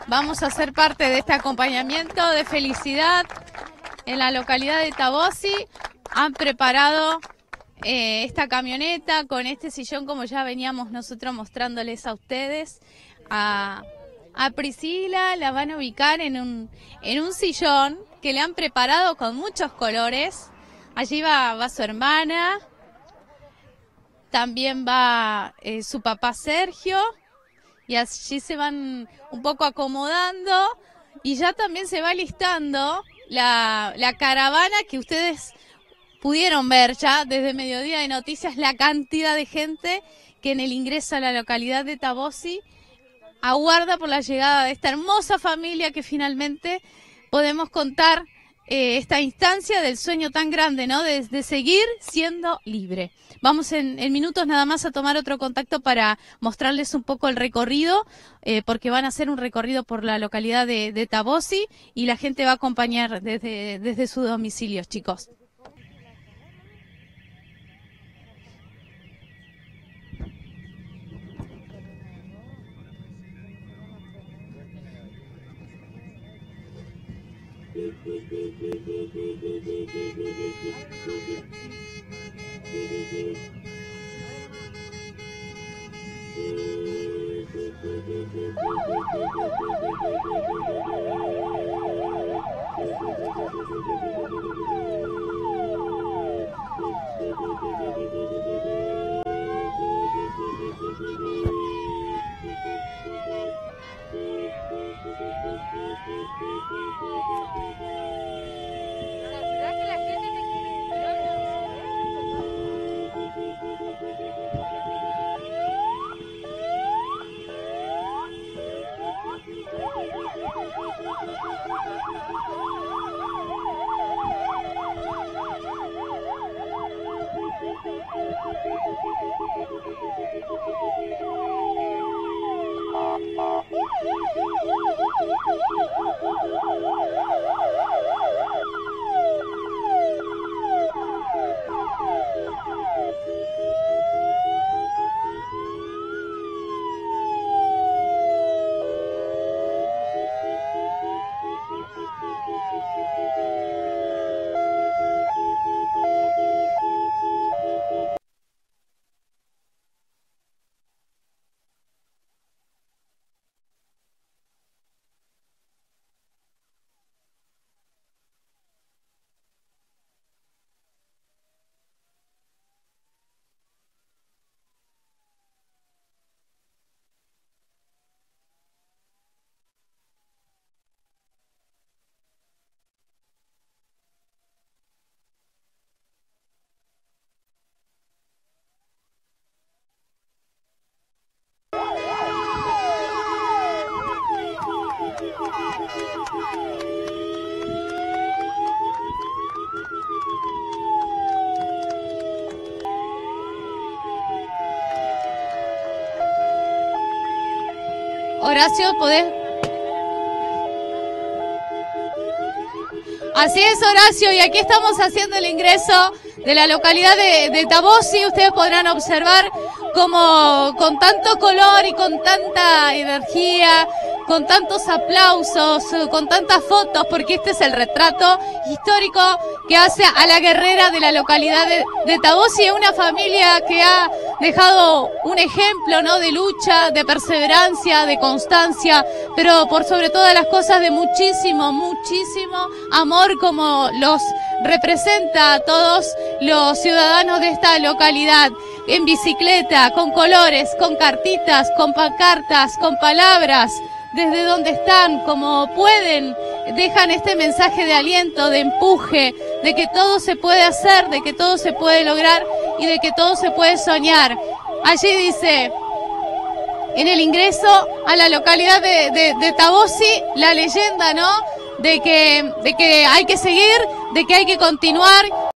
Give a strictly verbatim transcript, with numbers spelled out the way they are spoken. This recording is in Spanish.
vamos a ser parte de este acompañamiento de felicidad en la localidad de Tabosi. Han preparado eh, esta camioneta con este sillón, como ya veníamos nosotros mostrándoles a ustedes. A, a Priscila la van a ubicar en un, en un sillón que le han preparado con muchos colores. Allí va, va su hermana, también va eh, su papá Sergio, y allí se van un poco acomodando y ya también se va listando la, la caravana que ustedes pudieron ver ya desde Mediodía de Noticias, la cantidad de gente que en el ingreso a la localidad de Tabosi aguarda por la llegada de esta hermosa familia que finalmente podemos contar eh, esta instancia del sueño tan grande, ¿no? De, de seguir siendo libre. Vamos en, en minutos nada más a tomar otro contacto para mostrarles un poco el recorrido, eh, porque van a hacer un recorrido por la localidad de, de Tabosi y la gente va a acompañar desde, desde sus domicilios, chicos. Horacio, ¿podés? Así es, Horacio, y aquí estamos haciendo el ingreso de la localidad de, de Tabosi. Ustedes podrán observar cómo con tanto color y con tanta energía, con tantos aplausos, con tantas fotos, porque este es el retrato histórico que hace a la guerrera de la localidad de, de Tabosi, una familia que ha dejado un ejemplo, ¿no?, de lucha, de perseverancia, de constancia, pero por sobre todas las cosas de muchísimo, muchísimo amor, como los representa a todos los ciudadanos de esta localidad, en bicicleta, con colores, con cartitas, con pancartas, con palabras, desde donde están, como pueden, dejan este mensaje de aliento, de empuje, de que todo se puede hacer, de que todo se puede lograr y de que todo se puede soñar. Allí dice, en el ingreso a la localidad de, de, de Tabosi, la leyenda, ¿no?, de que, de que hay que seguir, de que hay que continuar.